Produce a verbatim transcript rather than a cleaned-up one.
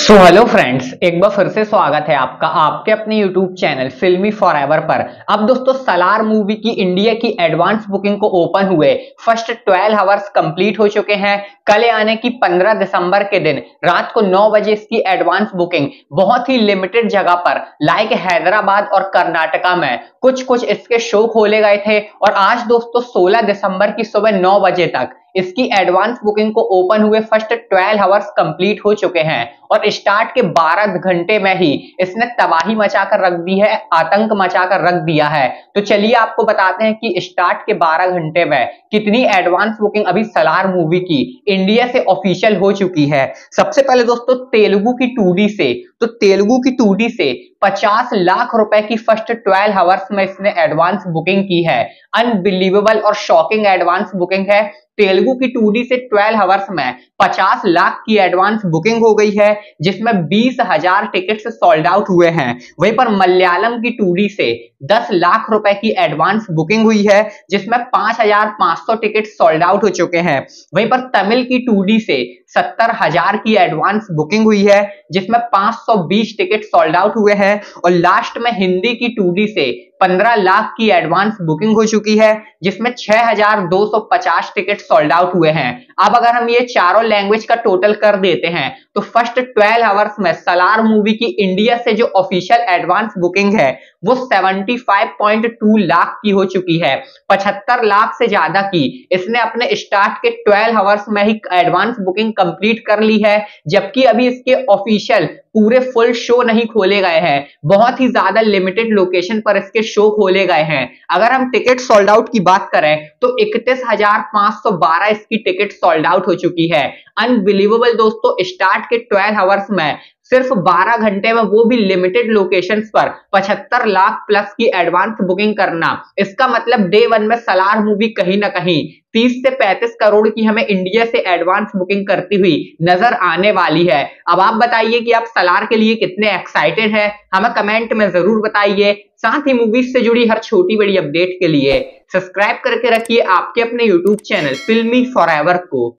So hello friends, एक बार फिर से स्वागत है आपका आपके अपने यूट्यूब चैनल फिल्मी फॉरएवर पर। अब दोस्तों सलार मूवी की इंडिया की एडवांस बुकिंग को ओपन हुए फर्स्ट ट्वेल्व आवर्स कंप्लीट हो चुके हैं। कल आने की पंद्रह दिसंबर के दिन रात को नौ बजे इसकी एडवांस बुकिंग बहुत ही लिमिटेड जगह पर लाइक हैदराबाद और कर्नाटका में कुछ कुछ इसके शो खोले गए थे। और आज दोस्तों सोलह दिसंबर की सुबह नौ बजे तक इसकी एडवांस बुकिंग को ओपन हुए फर्स्ट ट्वेल्व आवर्स कंप्लीट हो चुके हैं। और स्टार्ट के बारह घंटे में ही इसने तबाही मचाकर रख दी है, आतंक मचाकर रख दिया है। तो चलिए आपको बताते हैं कि स्टार्ट के बारह घंटे में कितनी एडवांस बुकिंग अभी सलार मूवी की इंडिया से ऑफिशियल हो चुकी है। सबसे पहले दोस्तों तेलुगु की टू डी से तो तेलुगु की टू डी से पचास लाख रुपए की फर्स्ट ट्वेल्व आवर्स में इसने एडवांस बुकिंग की है। अनबिलीवेबल और शॉकिंग एडवांस बुकिंग है। तेलुगु की टू डी से ट्वेल्व आवर्स में पचास लाख की एडवांस बुकिंग हो गई है, जिसमें बीस हजार टिकट्स सोल्ड आउट हुए हैं। वहीं पर मलयालम की टू डी से दस लाख रुपए की एडवांस बुकिंग हुई है, जिसमें पांच हजार पांच सौ टिकट सोल्ड आउट हो चुके हैं। वहीं पर तमिल की टू डी से सत्तर हजार की एडवांस बुकिंग हुई है, जिसमें पांच सौ बीस टिकट सोल्ड आउट हुए हैं। और लास्ट में हिंदी की टू डी से पंद्रह लाख की एडवांस बुकिंग हो चुकी है, जिसमें छह हजार दो सौ पचास टिकट सोल्ड आउट हुए हैं। अब अगर हम ये चारों लैंग्वेज का टोटल कर देते हैं तो फर्स्ट ट्वेल्व आवर्स में सलार मूवी की इंडिया से जो ऑफिशियल एडवांस बुकिंग है वो पचहत्तर पॉइंट दो लाख की हो चुकी है। पचहत्तर लाख से ज्यादा की इसने अपने स्टार्ट के ट्वेल्व आवर्स में ही एडवांस बुकिंग कंप्लीट कर ली है। जबकि अभी इसके ऑफिशियल पूरे फुल शो नहीं खोले गए हैं, बहुत ही ज्यादा लिमिटेड लोकेशन पर इसके शो खोले गए हैं। अगर हम टिकट सोल्ड आउट की बात करें तो इकतीस हजार पांच सौ बारह इसकी टिकट सोल्ड आउट हो चुकी है। अनबिलीवेबल दोस्तों, स्टार्ट के ट्वेल्व आवर्स में सिर्फ बारह घंटे में वो भी लिमिटेड लोकेशंस पर पचहत्तर लाख प्लस की एडवांस बुकिंग करना, इसका मतलब डे वन में सलार मूवी कहीं ना कहीं तीस से पैंतीस करोड़ की हमें इंडिया से एडवांस बुकिंग करती हुई नजर आने वाली है। अब आप बताइए कि आप सलार के लिए कितने एक्साइटेड हैं, हमें कमेंट में जरूर बताइए। साथ ही मूवीज से जुड़ी हर छोटी बड़ी अपडेट के लिए सब्सक्राइब करके रखिए आपके अपने यूट्यूब चैनल फिल्मी फॉरएवर को।